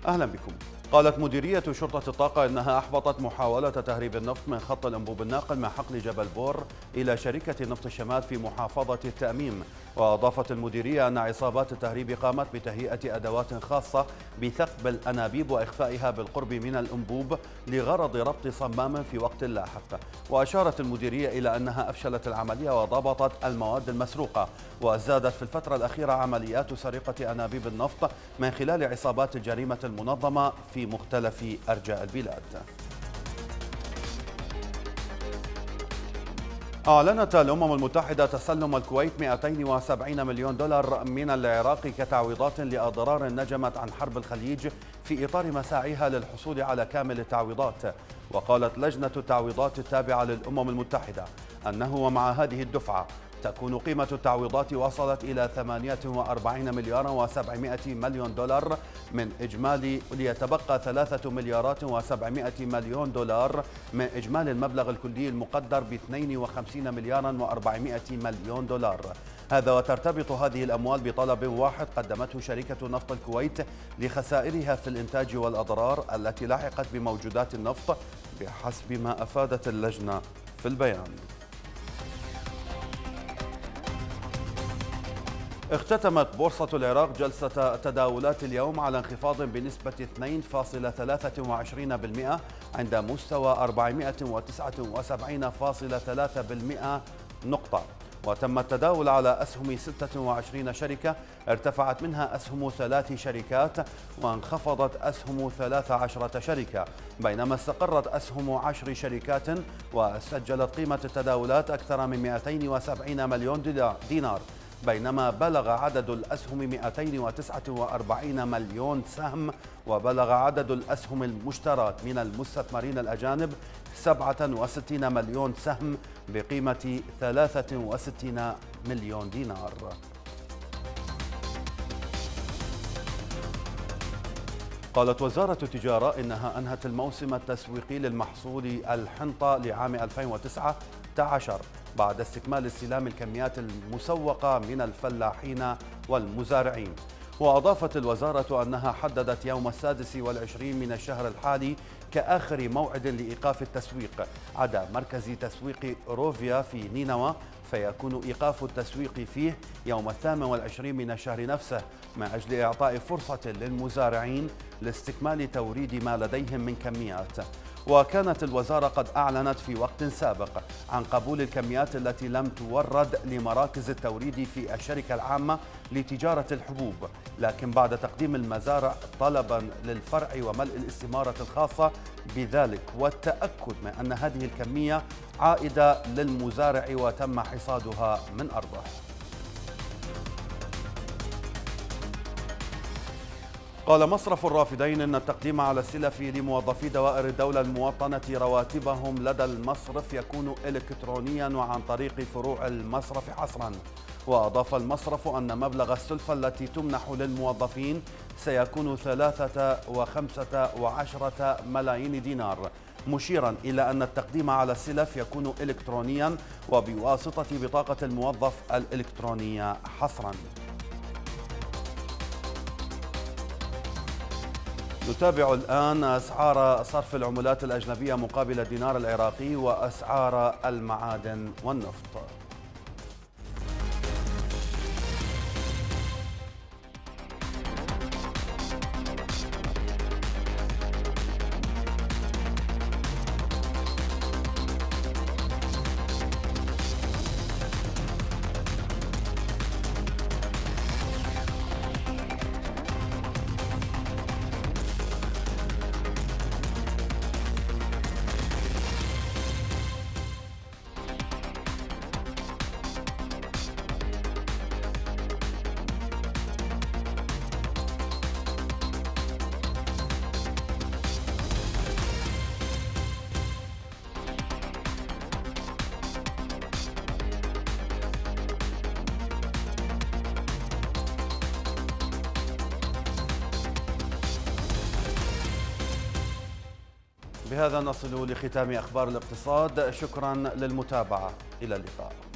أهلا بكم. قالت مديرية شرطة الطاقة إنها أحبطت محاولة تهريب النفط من خط الأنبوب الناقل من حقل جبل بور إلى شركة نفط الشمال في محافظة التأميم. وأضافت المديرية أن عصابات التهريب قامت بتهيئة أدوات خاصة بثقب الأنابيب وإخفائها بالقرب من الأنبوب لغرض ربط صمام في وقت لاحق. وأشارت المديرية إلى أنها أفشلت العملية وضبطت المواد المسروقة. وزادت في الفترة الأخيرة عمليات سرقة أنابيب النفط من خلال عصابات الجريمة المنظمة في مختلف أرجاء البلاد. أعلنت الأمم المتحدة تسلم الكويت 270 مليون دولار من العراق كتعويضات لأضرار نجمت عن حرب الخليج في إطار مساعيها للحصول على كامل التعويضات. وقالت لجنة التعويضات التابعة للأمم المتحدة أنه ومع هذه الدفعة تكون قيمة التعويضات وصلت إلى 48 مليار و700 مليون دولار من إجمالي، ليتبقى 3 مليارات و700 مليون دولار من إجمالي المبلغ الكلي المقدر ب 52 مليارا و400 مليون دولار. هذا وترتبط هذه الأموال بطلب واحد قدمته شركة نفط الكويت لخسائرها في الإنتاج والأضرار التي لحقت بموجودات النفط بحسب ما أفادت اللجنة في البيان. اختتمت بورصة العراق جلسة تداولات اليوم على انخفاض بنسبة 2.23% عند مستوى 479.3% نقطة. وتم التداول على أسهم 26 شركة، ارتفعت منها أسهم 3 شركات وانخفضت أسهم 13 شركة، بينما استقرت أسهم 10 شركات وسجلت قيمة التداولات أكثر من 270 مليون دينار، بينما بلغ عدد الأسهم 249 مليون سهم، وبلغ عدد الأسهم المشترات من المستثمرين الأجانب 67 مليون سهم بقيمة 63 مليون دينار. قالت وزارة التجارة إنها أنهت الموسم التسويقي للمحصول الحنطة لعام 2019 بعد استكمال استلام الكميات المسوقة من الفلاحين والمزارعين. وأضافت الوزارة أنها حددت يوم 26 من الشهر الحالي كآخر موعد لإيقاف التسويق عدا مركز تسويق روفيا في نينوى، فيكون إيقاف التسويق فيه يوم 28 من الشهر نفسه من أجل إعطاء فرصة للمزارعين لاستكمال توريد ما لديهم من كميات. وكانت الوزارة قد أعلنت في وقت سابق عن قبول الكميات التي لم تورد لمراكز التوريد في الشركة العامة لتجارة الحبوب، لكن بعد تقديم المزارع طلبا للفرع وملء الاستمارة الخاصة بذلك والتأكد من أن هذه الكمية عائدة للمزارع وتم حصادها من أرضه. قال مصرف الرافدين إن التقديم على السلف لموظفي دوائر الدولة الموطنة رواتبهم لدى المصرف يكون إلكترونيا وعن طريق فروع المصرف حصرا. وأضاف المصرف أن مبلغ السلفة التي تمنح للموظفين سيكون 13 ملايين دينار، مشيرا إلى أن التقديم على السلف يكون إلكترونيا وبواسطة بطاقة الموظف الإلكترونية حصرا. نتابع الآن أسعار صرف العملات الأجنبية مقابل الدينار العراقي وأسعار المعادن والنفط. بهذا نصل لختام أخبار الاقتصاد. شكرا للمتابعة، إلى اللقاء.